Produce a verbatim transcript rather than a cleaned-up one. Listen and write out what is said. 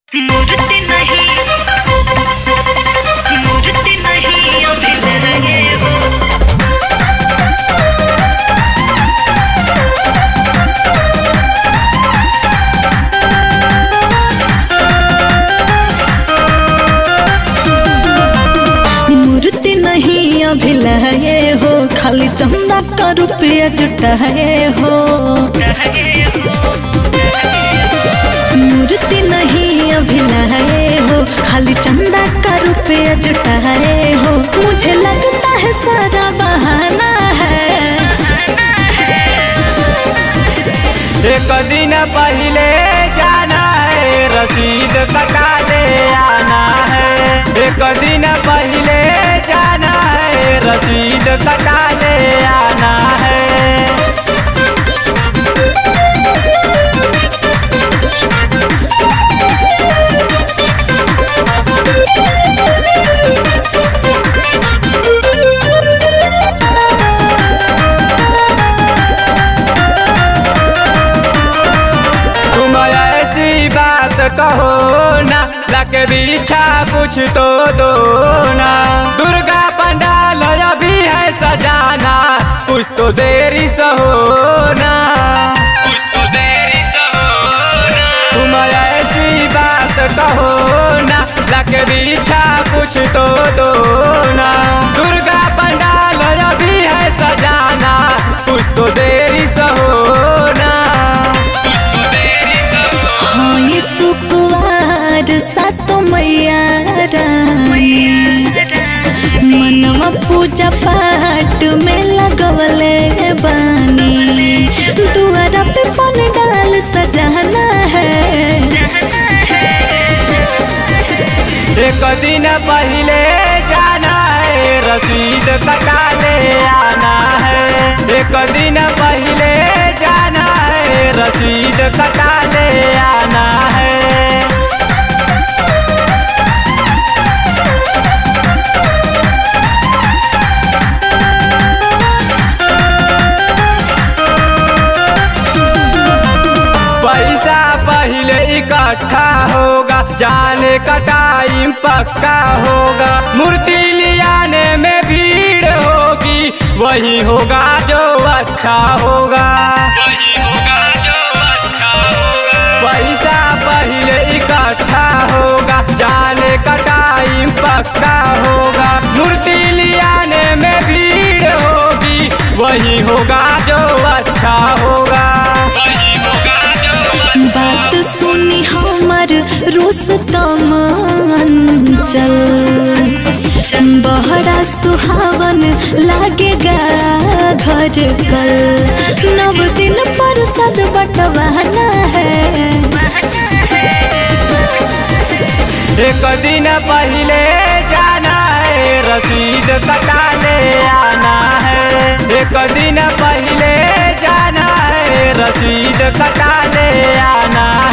मूर्ति नहीं, मूर्ति नहीं अभिनय हो। मूर्ति नहीं अभिनय हो, खाली चंदा का रुपया जुटाए हो। मूर्ति नहीं अभिनय हो, खाली चंदा का रुपया जुटाए हो। मुझे लगता है सारा बहाना है। एक दिन पहले जाना है, रसीद कटा ले आना है। एक दिन पहले जाना है, रसीद कटा ले आना है। कहो ना लगे बिछा कुछ तो दो ना। दुर्गा पंडाल अभी है सजाना, कुछ तो देरी सहो ना, कुछ तो देरी सहो ना। तुम ऐसी बात कहो ना लगे बिछा कुछ तो दो ना। दुर्गा पंडाल अभी है सजाना, कुछ तो देरी सहो ना। सातो मैया रानी मनवा पूजा पाठ में लगवले बानी। दुआरा पे पंडाल सजाना है। एक दिन पहले जाना है, रसीद कटा ले आना है। एक दिन पहले जाना है, रसीद कटा ले आना है। पैसा पहले इकट्ठा होगा, जाने का टाइम पक्का होगा। मूर्ति लियाने में भीड़ होगी, वही होगा जो अच्छा होगा, वही होगा जो अच्छा होगा। पैसा पहले इकट्ठा होगा, जाने का टाइम पक्का होगा। मूर्ति लियाने में भीड़ होगी, वही होगा जो अच्छा होगा। बात सुनी हमर रुस्तम अंचल, बहरा सुहावन लागेगा घर कल। नव दिन पर सद बटवाना है। एक दिन पहले जाना है, रसीद कटा ले आना है। एक दिन पहले जाना है, रसीद कटा ले आना।